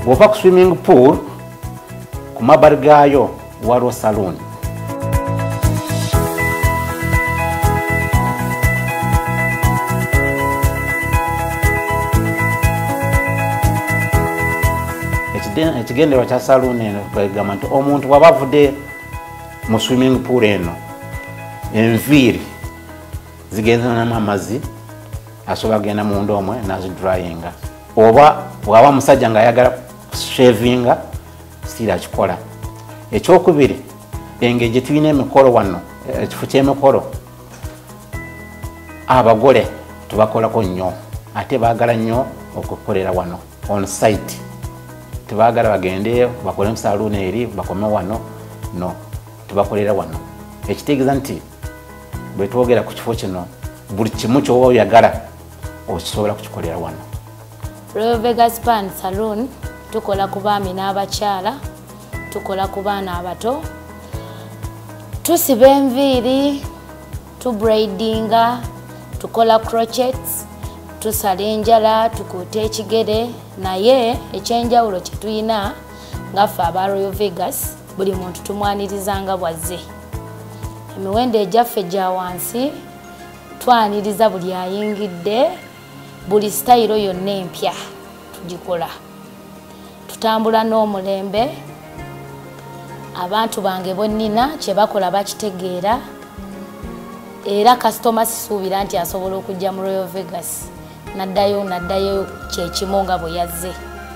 bw'ova ku swimming pool ku mabbali gaayo waliwo saloon. Ekigendererwa kya saloon eno kwegamba nti omuntu waba avudde mu swimming pool eno enviiri zigenzamu amazzi asobola kugenda munda omwe nazidryinga, oba bwaba musajja ng'ayagala shavinga still akikola. Ekyokubiri, engeri gye tulina emikolo wano, ekifo ky'emikolo abagole tubakolako nnyo ate baagala nnyo okukolera wano on site. Tebagala bagende bakole mu saloon eri bakome wano, no, tubakolera wano. Ekitegeeza nti bwe twogera ku kifo kino buli kimu ky'oba oyagala okusobola kukikolera wano. Royal Vegas Spa and Saloon tukola ku baami n'abakyala, tukola ku baana abato, tusiba enviiri, tubraidinga, tukola crochets, tusala enjala, tukuuta ekigere. Naye ekyenjawulo kye tulina ngaffe aba Royal Vegas, buli muntu tumwanirizanga bwazze. Emiwendo egyaffe gya wansi twaniriza buli ayingidde, buli style yonna empya tugikola. Tutambula n'omulembe, abantu bange bonnina kye bakola bakitegeera, era kasitoma sisuubira nti asobola okujja mu Royal Vegas naddayo kyekimu nga bwe yazze.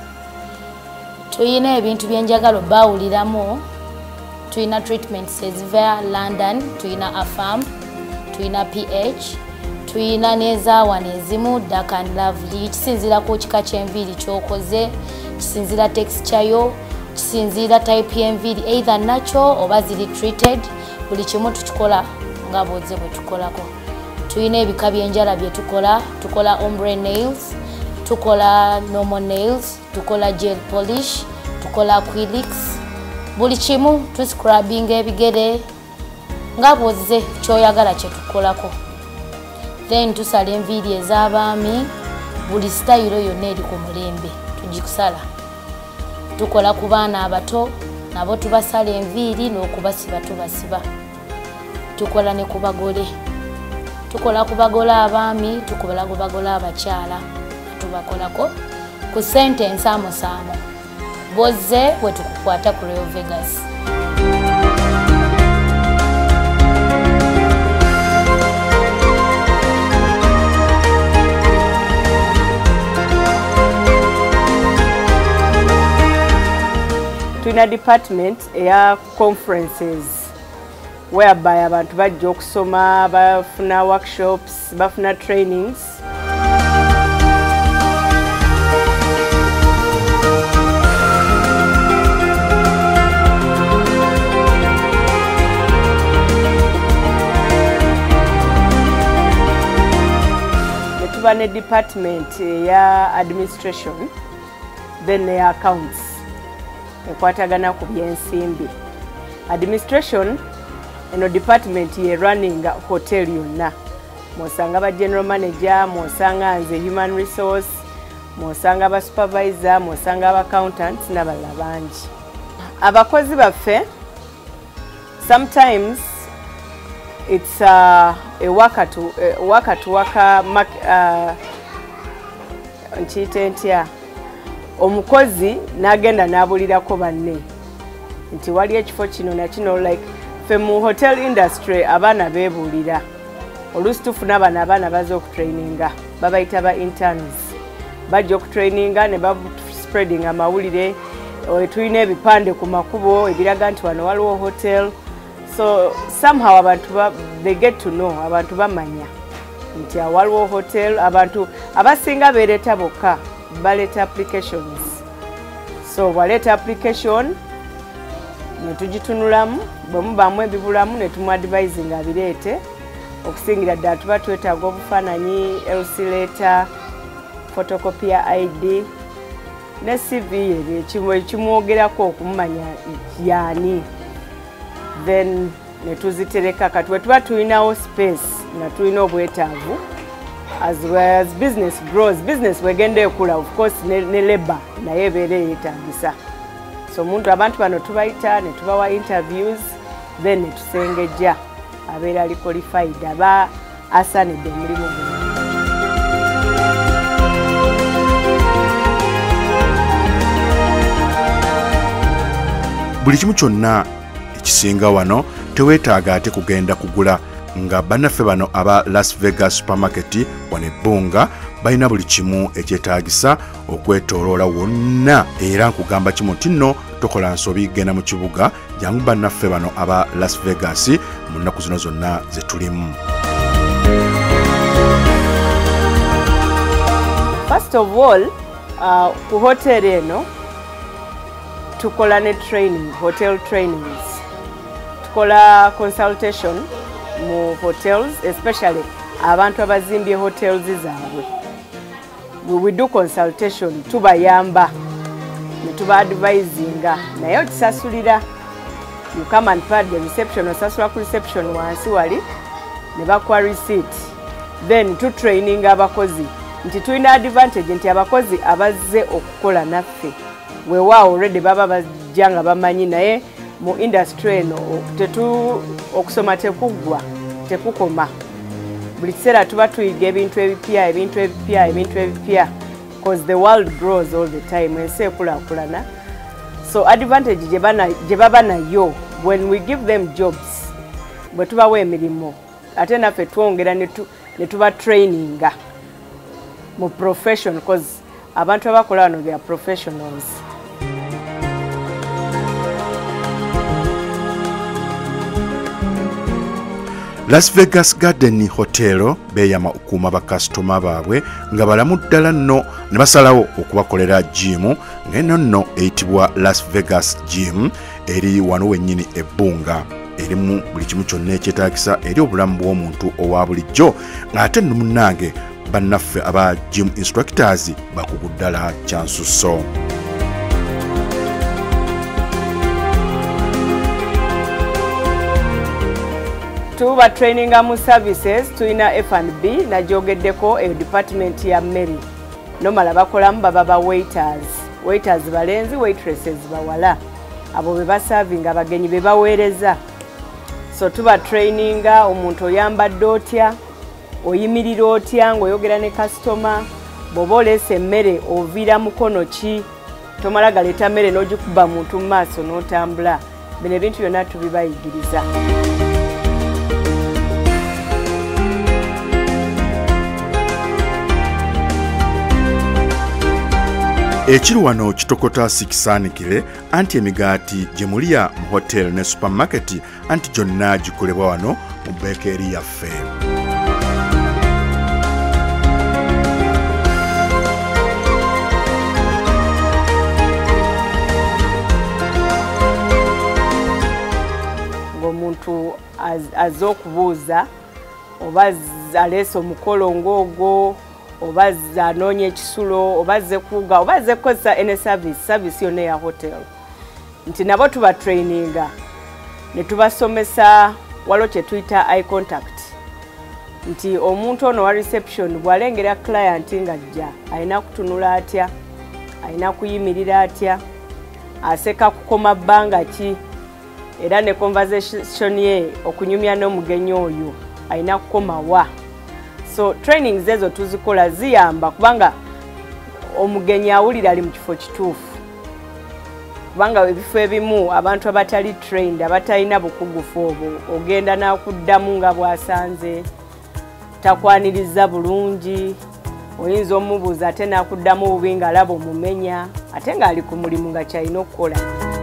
Tuyina ebintu byenjagala bawuliramu. Tuyina treatments eziva London, tuyina Afam, tuyina PH, tuyina n'ezaawana ezimu Dark and Lovely. Kisinziira ku kika ky'enviiri ky'okoze, kisinziira texture yo, kisinziira type y'enviiri either natural oba ziri treated. Buli kimu tukikola nga bw'ozze bwe tukolako. Tuyina ebika by'enjala bye tukola. Tukola ombre nails, tukola normal nails, tukola gel polish, tukola acrylics. Buli kimu tuscrubbing ebigere nga bw'ozze ky'oyagala kye tukolako. Then tusala enviiri ez'abaami, buli style yonna eri ku mulembe tugikusala. Tukola ku baana abato, nabo tubasala enviiri n'okubasiba tubasiba. Tukola ne ku bagole. Tukola ku bagole abaami, tukola ku bagole abakyala, tubakolako ku ssente ensaamusaamu. Bw'ozze bwe tukukwata ku Royal Vegas. Tuyina department eya conferences whereby abantu bajja okusoma, bafuna workshops, bafuna trainings. Netuba ne department eya administration, then eya accounts ekwatagana ku byensimbi. Administration eno department ye running hotel yonna. Mwosanga ba general manager, mwosanga nze human resource, mwosanga ba supervisor, mwosanga ba accountants n'abalala bangi. Abakozi baffe sometimes it's a waka nchitentya omukozi n'agenda n'abulirako banne nti wali ekifo kino na kino. Like fe mu hotel industry abaana beebuulira, oluusi tufuna bano abaana baza okutraininga, babayita ba interns, bajja okutraininga ne spreading amawulire. Tulina ebipande ku makubo ebiraga nti wano waliwo hotel. So somehow abantu they get to know, abantu bamanya nti waliwo hotel. Abantu abasinga beereta bokka baleta applications. So waleta application netugitunulamu, bwe mubaamu ebibulamu ne tumu-advising abireete. Okusingira ddala tuba twetaaga obufaananyi, LC letter, photocopy ya ID ne CV ekimwogerako okumumanya yaani. Then netuzitereka kati bwe tuba tulinawo space nga tulina obwetaavu as well as business grows, business wegenda ekula, of course ne labor naye ebeera yeetagisa. So omuntu abantu bano tubayita ne tubawa interviews then ne tusengejja abeera ali qualified aba asanidde omulimu guno. Buli kimu kyonna ekisinga wano teweetaaga ate kugenda kugula nga bannaffe bano aba Las Vegas Supermarket wano ebbunga balina buli kimu ekyetaagisa okwetooloola wonna, era nkugamba kimu nti nno tokola nsobi genda mu kibuga jangu bannaffe bano aba Las Vegas mu nnaku zino zonna ze tulimu. First of all, ku hotel eno tukola ne training, hotel trainings. Tukola consultation mu hotels, especially abantu abazimbye hotels zaabwe. We do consultation, tubayamba, ne tuba advisinga, naye okisasulira. You come and pay the reception, osasula ku reception wansi wali, ne bakuwa receipt. Then to training abakozi. Nti tulina advantage nti abakozi abazze okukola naffe wewa already baba bajja nga bamanyi, naye mu industry eno okusoma tekukoma. Buli kiseera tuba tuyiga ebintu ebipya because the world grows all the time, ensi ekulaakulana. So advantage gye baba nayo when we give them jobs, bwe tubawa emirimu ate naffe twongera ne tuba traininga mu profession because abantu abakola wano they are professionals. Las Vegas Garden Hotel beeyama okuuma bakasitoma baabwe nga balamu ddala nno ne basalawo okubakolera gym ng'eno nno eyitibwa Las Vegas Gym eri wano wennyini ebbunga. Erimu buli kimu kyonna ekyetaagisa eri obulamu bw'omuntu owa bulijjo ng'ate nno munnange bannaffe aba gym instructors bakugu ddala kyansusso. Tuba training mu services tulina F&B najogeddeko department ya Mary. Nomala bakolamu baba waiters balenzi, waitresses bawala. Abo be baserving abagenyi be baweereza. So tuba training omuntu oyambadde otya, oyimirira otya ng'oyogera ne customer, bw'oba oleese emmere oviira mukono ki, tomala galeeta mmere n'ogikuba muntu mu maaso n'otambula. Bino ebintu byonna tubibayigiriza. Ekiri wano kitokota sikisaanikire anti emigaati gye mulya mu hotel ne supermarket anti gyonna gikolebwa wano mu bekeeri yaffe. Ng'omuntu azze okubuuza oba aleese omukolo ng'ogwo, oba anoonya ekisulo, oba azze kuuga, oba azze kukozesa ene service yonna eya hotel. Nti nabo tuba traininga ne tubasomesa waliwo kye tuyita eye contact. Nti omuntu ono wa reception bw'alengera client ng'ajja alina kutunula atya, alina kuyimirira atya, aseka kukoma bbanga ki, era ne conversation ye okunyumya n'omugenyi oyo alina kukoma wa. So trainings ezo tuzikola ziyamba kubanga omugenyi awulira ali mu kifo kituufu. Kubanga ebifo ebimu abantu abatali trained, abatalina bukugufu obwo, ogenda n'akuddamu nga bw'asanze, takwaniriza bulungi, oyinza omubuuza ate n'akuddamu bubi ng'alaba omumenya, ate ng'ali ku mulimu nga kyalina okukola.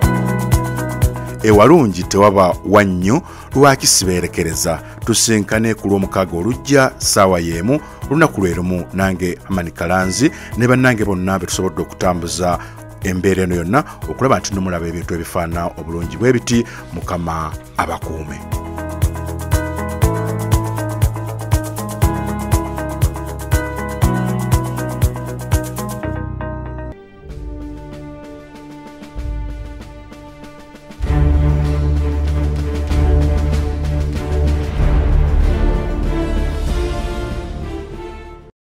Ewalungi tewaba wannyo lwaki sibeerekereza tusinkane ku lw'omukaaga olujja ssaawa y'emu olunaku lwe lumu nange Amani Kalanzi ne bannange bonna be tusobodde okutambuza embeera eno yonna okulaba nti nomulaba ebintu ebifaanana obulungi bwe biti Mukama abakuume.